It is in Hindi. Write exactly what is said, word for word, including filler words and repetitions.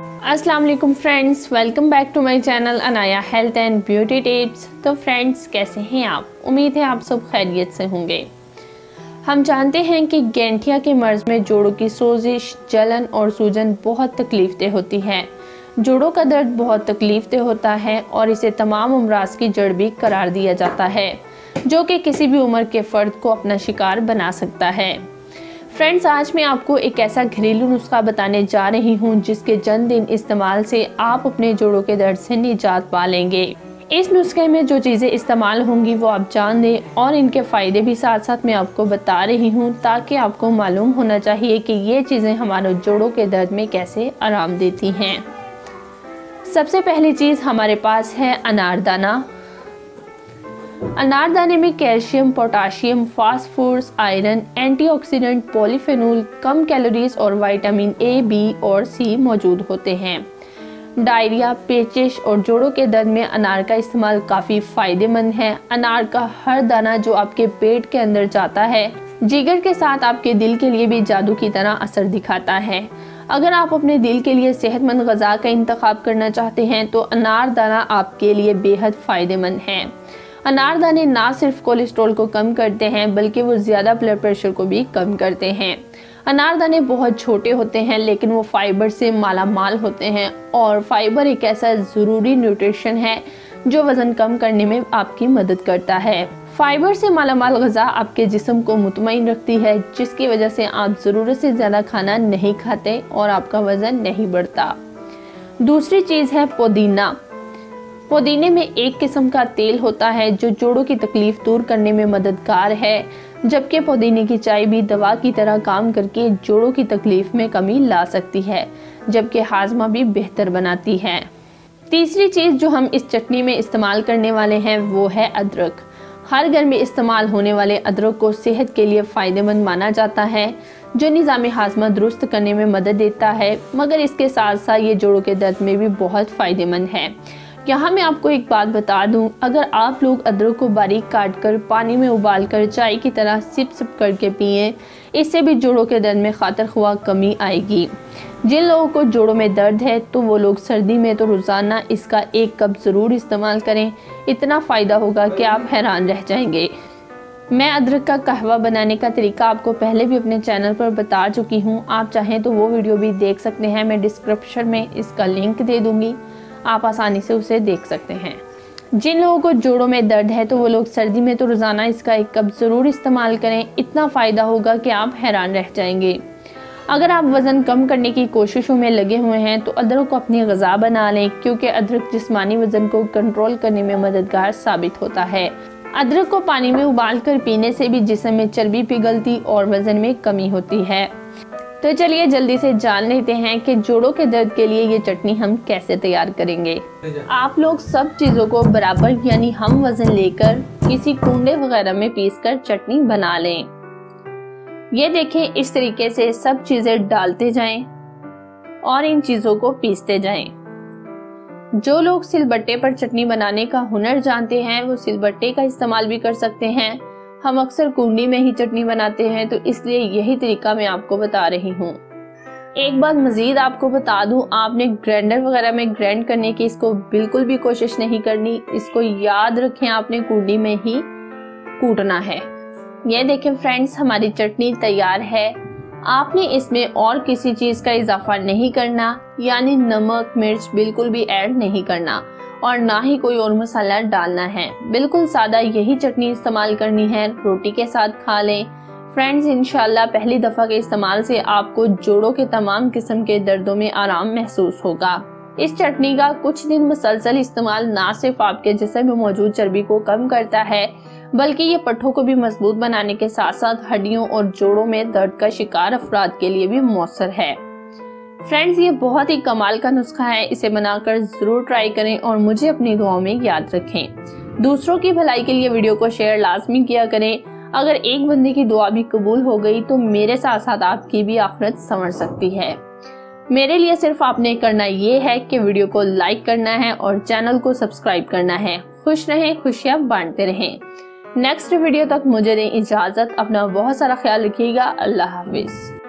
अस्सलाम वालेकुम friends, welcome back to my channel Anaya health and beauty tips. तो फ्रेंड्स, कैसे हैं आप? उम्मीद है आप सब खैरियत से होंगे। हम जानते हैं कि गैंठिया के मर्ज में जोड़ों की सोजिश, जलन और सूजन बहुत तकलीफदेह होती है। जोड़ों का दर्द बहुत तकलीफदेह होता है और इसे तमाम अमराज की जड़ भी करार दिया जाता है, जो कि किसी भी उम्र के फ़र्द को अपना शिकार बना सकता है। फ्रेंड्स, आज मैं आपको एक ऐसा घरेलू नुस्खा बताने जा रही हूँ जिसके चंद दिन इस्तेमाल से आप अपने जोड़ों के दर्द से निजात पा लेंगे। इस नुस्खे में जो चीज़ें इस्तेमाल होंगी वो आप जान दें और इनके फ़ायदे भी साथ साथ मैं आपको बता रही हूँ, ताकि आपको मालूम होना चाहिए कि ये चीज़ें हमारे जोड़ों के दर्द में कैसे आराम देती हैं। सबसे पहली चीज़ हमारे पास है अनारदाना। अनारदाने में calcium, potassium, phosphorus, iron, antioxidant, polyphenol, कम कैलोरीज और विटामिन ए, बी और सी मौजूद होते हैं। डायरिया, पेचिश और जोड़ों के दर्द में अनार का इस्तेमाल काफ़ी फ़ायदेमंद है। अनार का हर दाना जो आपके पेट के अंदर जाता है, जिगर के साथ आपके दिल के लिए भी जादू की तरह असर दिखाता है। अगर आप अपने दिल के लिए सेहतमंद ग़िज़ा का इंतखाब करना चाहते हैं तो अनार दाना आपके लिए बेहद फ़ायदेमंद है। अनारदाने ना सिर्फ कोलेस्ट्रॉल को कम करते हैं बल्कि वो ज़्यादा ब्लड प्रेशर को भी कम करते हैं। अनारदाने बहुत छोटे होते हैं लेकिन वो फाइबर से माला माल होते हैं, और फाइबर एक ऐसा ज़रूरी न्यूट्रिशन है जो वज़न कम करने में आपकी मदद करता है। फाइबर से माला माल ग़िज़ा आपके जिस्म को मुतमईन रखती है, जिसकी वजह से आप ज़रूरत से ज़्यादा खाना नहीं खाते और आपका वज़न नहीं बढ़ता। दूसरी चीज़ है पुदीना। पुदीने में एक किस्म का तेल होता है जो जोड़ों की तकलीफ दूर करने में मददगार है, जबकि पुदीने की चाय भी दवा की तरह काम करके जोड़ों की तकलीफ में कमी ला सकती है, जबकि हाजमा भी बेहतर बनाती है। तीसरी चीज़ जो हम इस चटनी में इस्तेमाल करने वाले हैं वो है अदरक। हर घर में इस्तेमाल होने वाले अदरक को सेहत के लिए फ़ायदेमंद माना जाता है, जो निज़ाम हाजमा दुरुस्त करने में मदद देता है, मगर इसके साथ साथ ये जोड़ों के दर्द में भी बहुत फ़ायदेमंद है। यहाँ मैं आपको एक बात बता दूं, अगर आप लोग अदरक को बारीक काट कर पानी में उबाल कर चाय की तरह सिप सिप करके पिएं, इससे भी जोड़ों के दर्द में खातर ख्वाह कमी आएगी। जिन लोगों को जोड़ों में दर्द है तो वो लोग सर्दी में तो रोज़ाना इसका एक कप ज़रूर इस्तेमाल करें। इतना फ़ायदा होगा कि आप हैरान रह जाएंगे। मैं अदरक का कहवा बनाने का तरीका आपको पहले भी अपने चैनल पर बता चुकी हूँ, आप चाहें तो वो वीडियो भी देख सकते हैं। मैं डिस्क्रिप्शन में इसका लिंक दे दूँगी, आप आसानी से उसे देख सकते हैं। जिन लोगों को जोड़ों में दर्द है तो वो लोग सर्दी में तो रोज़ाना इसका एक कप ज़रूर इस्तेमाल करें। इतना फ़ायदा होगा कि आप हैरान रह जाएंगे। अगर आप वज़न कम करने की कोशिशों में लगे हुए हैं तो अदरक को अपनी ग़िज़ा बना लें, क्योंकि अदरक जिस्मानी वज़न को कंट्रोल करने में मददगार साबित होता है। अदरक को पानी में उबाल कर पीने से भी जिस्म में चर्बी पिघलती और वज़न में कमी होती है। तो चलिए जल्दी से जान लेते हैं कि जोड़ों के दर्द के लिए ये चटनी हम कैसे तैयार करेंगे। आप लोग सब चीज़ों को बराबर यानी हम वज़न लेकर किसी कुंडे वगैरह में पीसकर चटनी बना लें। ये देखें, इस तरीके से सब चीज़ें डालते जाएं और इन चीज़ों को पीसते जाएं। जो लोग सिलबट्टे पर चटनी बनाने का हुनर जानते हैं वो सिलबट्टे का इस्तेमाल भी कर सकते हैं। हम अक्सर कुंडी में ही चटनी बनाते हैं, तो इसलिए यही तरीका मैं आपको बता रही हूँ। एक बात मज़ीद आपको बता दूँ, आपने ग्राइंडर वगैरह में ग्राइंड करने की इसको बिल्कुल भी कोशिश नहीं करनी। इसको याद रखें, आपने कुंडी में ही कूटना है। ये देखें फ्रेंड्स, हमारी चटनी तैयार है। आपने इसमें और किसी चीज़ का इजाफा नहीं करना, यानी नमक मिर्च बिल्कुल भी ऐड नहीं करना और ना ही कोई और मसाला डालना है। बिल्कुल सादा यही चटनी इस्तेमाल करनी है। रोटी के साथ खा लें। फ्रेंड्स, इंशाल्लाह पहली दफ़ा के इस्तेमाल से आपको जोड़ों के तमाम किस्म के दर्दों में आराम महसूस होगा। इस चटनी का कुछ दिन मुसलसल इस्तेमाल ना सिर्फ आपके जिस्म में मौजूद चर्बी को कम करता है, बल्कि ये पट्ठों को भी मजबूत बनाने के साथ साथ हड्डियों और जोड़ों में दर्द का शिकार अफराद के लिए भी मौसर है। फ्रेंड्स, ये बहुत ही कमाल का नुस्खा है। इसे बनाकर ज़रूर ट्राई करें और मुझे अपनी दुआओं में याद रखें। दूसरों की भलाई के लिए वीडियो को शेयर लाजमी किया करें। अगर एक बंदे की दुआ भी कबूल हो गई तो मेरे साथ साथ आपकी भी आखिरत संवर सकती है। मेरे लिए सिर्फ आपने करना ये है कि वीडियो को लाइक करना है और चैनल को सब्सक्राइब करना है। खुश रहें, खुशियाँ बांटते रहें। नेक्स्ट वीडियो तक मुझे दें इजाज़त। अपना बहुत सारा ख्याल रखिएगा। अल्लाह हाफिज़।